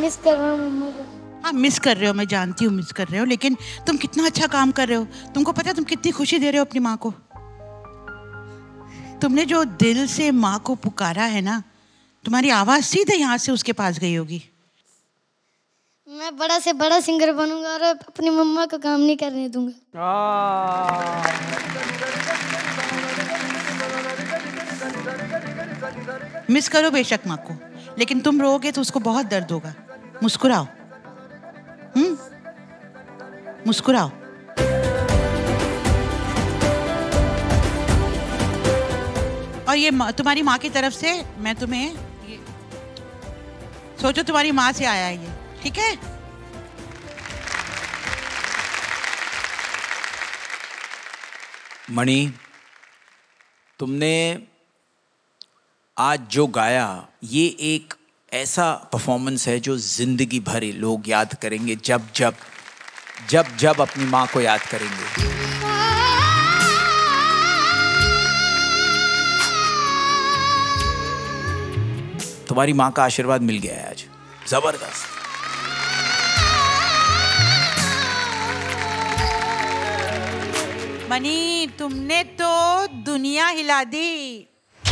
Miss कर रहा हूँ मम्मा को। हाँ मिस कर रहे हो, मैं जानती हूँ मिस कर रहे हो, लेकिन तुम कितना अच्छा काम कर रहे हो। तुमको पता है तुम कितनी खुशी दे रहे हो अपनी माँ को। तुमने जो दिल से माँ को पुकारा है ना, तुम्हारी आवाज सीधे यहाँ से उसके पास गई होगी। मैं बड़ा से बड़ा सिंगर बनूंगा और अपनी मम्मा को काम नहीं करने दूंगा। मिस करो बेशक माँ को, लेकिन तुम रोओगे तो उसको बहुत दर्द होगा। मुस्कुराओ, मुस्कुराओ। और ये तुम्हारी माँ की तरफ से मैं तुम्हें ये सोचो तुम्हारी माँ से आया है ये, ठीक है? मणि, तुमने आज जो गाया ये एक ऐसा परफॉर्मेंस है जो जिंदगी भर लोग याद करेंगे, जब जब अपनी माँ को याद करेंगे। तुम्हारी माँ का आशीर्वाद मिल गया है आज, जबरदस्त। मणि, तुमने तो दुनिया हिला दी।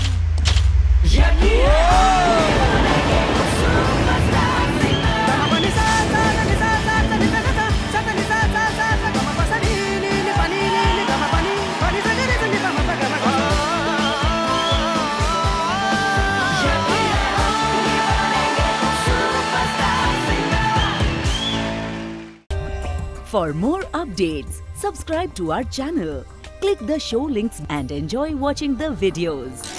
For more updates, subscribe to our channel, click the show links and enjoy watching the videos.